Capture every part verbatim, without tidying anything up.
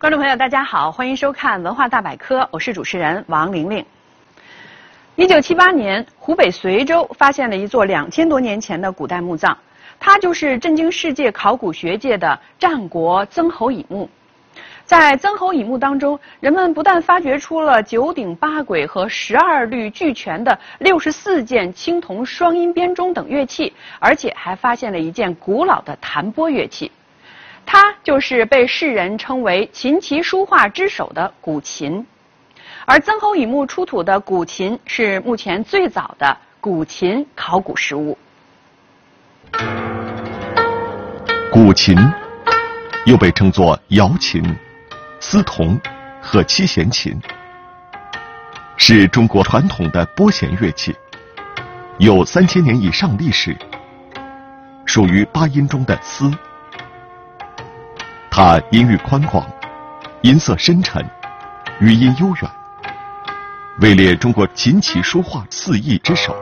观众朋友，大家好，欢迎收看《文化大百科》，我是主持人王玲玲。一九七八年，湖北随州发现了一座两千多年前的古代墓葬，它就是震惊世界考古学界的战国曾侯乙墓。在曾侯乙墓当中，人们不但发掘出了九鼎八簋和十二律俱全的六十四件青铜双音编钟等乐器，而且还发现了一件古老的弹拨乐器。它就是被世人称为琴棋书画之首的古琴，而曾侯乙墓出土的古琴是目前最早的古琴考古实物。 古琴又被称作瑶琴、丝铜和七弦琴，是中国传统的拨弦乐器，有三千年以上历史，属于八音中的丝。它音域宽广，音色深沉，余音悠远，位列中国琴棋书画四艺之首。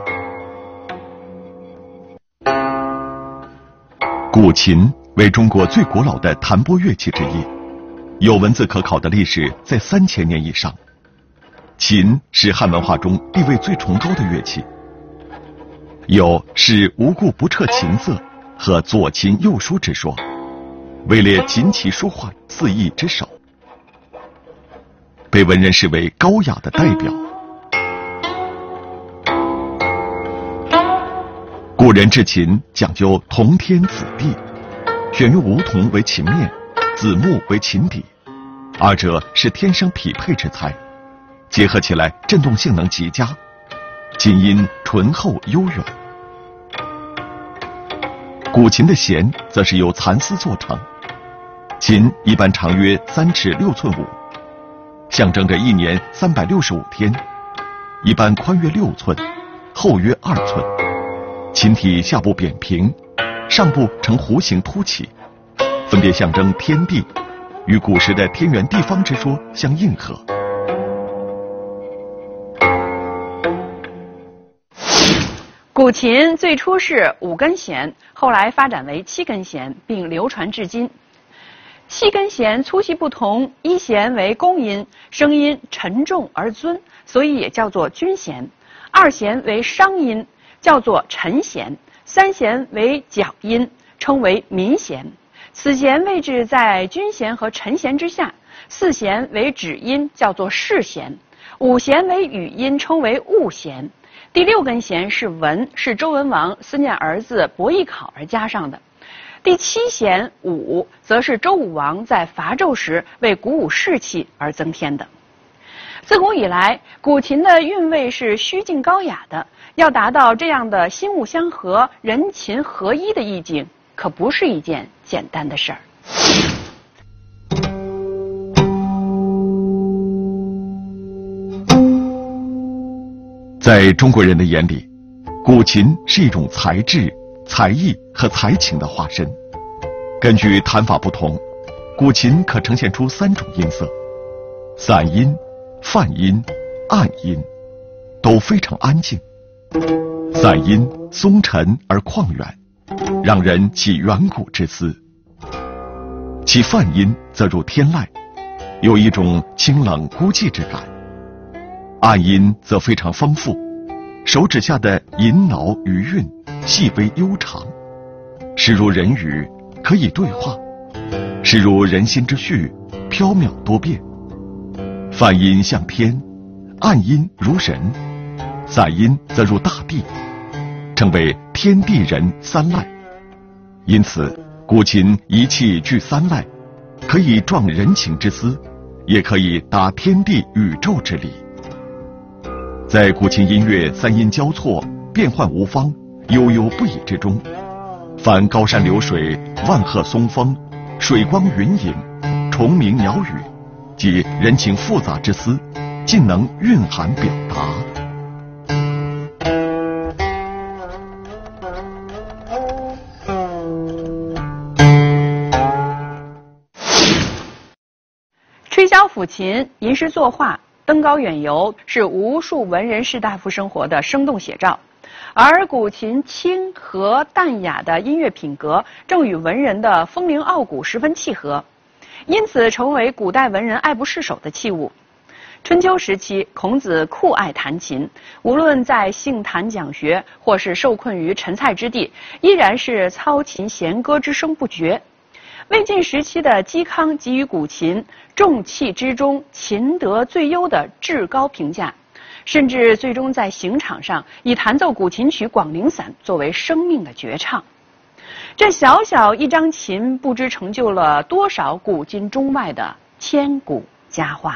古琴为中国最古老的弹拨乐器之一，有文字可考的历史在三千年以上。琴是汉文化中地位最崇高的乐器，有是无故不彻琴瑟和左琴右书之说，位列琴棋书画四艺之首，被文人视为高雅的代表。古人制琴讲究铜天子地，选用梧桐为琴面，紫木为琴底，二者是天生匹配之材，结合起来振动性能极佳，琴音醇厚悠远。古琴的弦则是由蚕丝做成，琴一般长约三尺六寸五，象征着一年三百六十五天，一般宽约六寸，厚约二寸。琴体下部扁平，上部呈弧形凸起，分别象征天地，与古时的天圆地方之说相应和。 古琴最初是五根弦，后来发展为七根弦，并流传至今。七根弦粗细不同，一弦为宫音，声音沉重而尊，所以也叫做君弦；二弦为商音，叫做陈弦；三弦为角音，称为民弦。此弦位置在君弦和陈弦之下。四弦为指音，叫做士弦；五弦为语音，称为务弦。第六根弦是文，是周文王思念儿子伯邑考而加上的。第七弦武，则是周武王在伐纣时为鼓舞士气而增添的。自古以来，古琴的韵味是虚静高雅的，要达到这样的心物相合、人琴合一的意境，可不是一件简单的事儿。 在中国人的眼里，古琴是一种才智、才艺和才情的化身。根据弹法不同，古琴可呈现出三种音色：散音、泛音、暗音，都非常安静。散音松沉而旷远，让人起远古之思；其泛音则如天籁，有一种清冷孤寂之感；暗音则非常丰富，手指下的吟挠余韵细微悠长，实如人语，可以对话；实如人心之绪，缥缈多变。泛音像天，暗音如人，散音则如大地，称为天地人三籁。因此，古琴一气具三籁，可以壮人情之思，也可以达天地宇宙之理。在古琴音乐三音交错、变幻无方、悠悠不已之中，凡高山流水、万壑松风、水光云影、虫鸣鸟语及人情复杂之思，尽能蕴含表达。 吹箫抚琴、吟诗作画、登高远游，是无数文人士大夫生活的生动写照。而古琴清和淡雅的音乐品格，正与文人的风铃傲骨十分契合。 因此成为古代文人爱不释手的器物。春秋时期，孔子酷爱弹琴，无论在杏坛讲学，或是受困于陈蔡之地，依然是操琴弦歌之声不绝。魏晋时期的嵇康给予古琴“重器之中，琴德最优”的至高评价，甚至最终在刑场上以弹奏古琴曲《广陵散》作为生命的绝唱。这小小一张琴，不知成就了多少古今中外的千古佳话。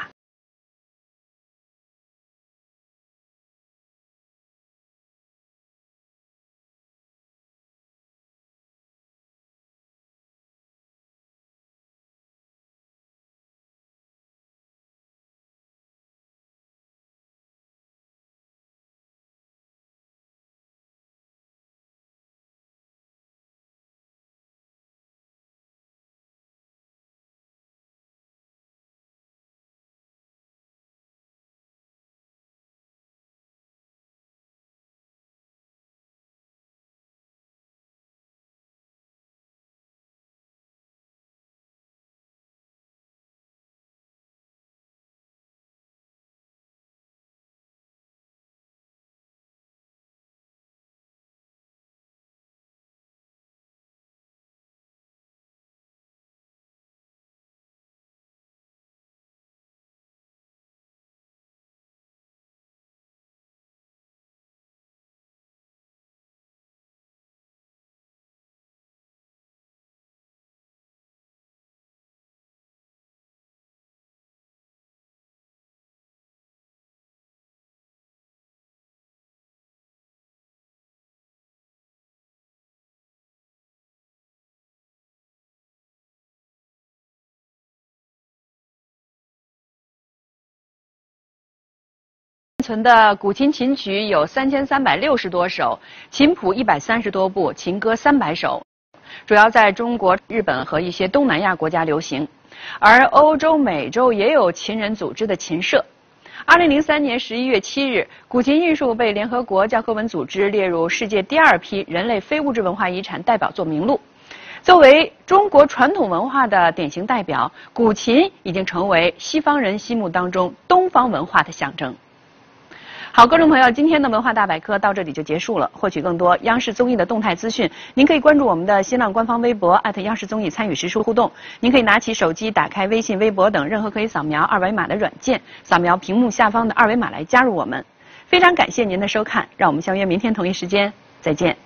存的古琴琴曲有三千三百六十多首，琴谱一百三十多部，琴歌三百首，主要在中国、日本和一些东南亚国家流行，而欧洲、美洲也有琴人组织的琴社。二零零三年十一月七日，古琴艺术被联合国教科文组织列入世界第二批人类非物质文化遗产代表作名录。作为中国传统文化的典型代表，古琴已经成为西方人心目当中东方文化的象征。好，观众朋友，今天的文化大百科到这里就结束了。获取更多央视综艺的动态资讯，您可以关注我们的新浪官方微博艾特央视综艺参与实时互动。您可以拿起手机，打开微信、微博等任何可以扫描二维码的软件，扫描屏幕下方的二维码来加入我们。非常感谢您的收看，让我们相约明天同一时间再见。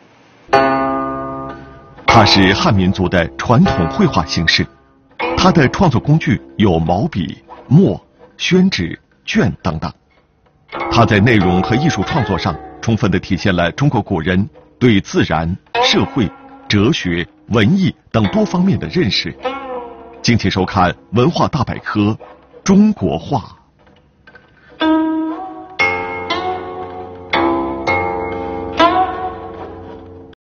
它是汉民族的传统绘画形式，它的创作工具有毛笔、墨、宣纸、卷等等。它在内容和艺术创作上充分地体现了中国古人对自然、社会、哲学、文艺等多方面的认识。敬请收看《文化大百科》中国画。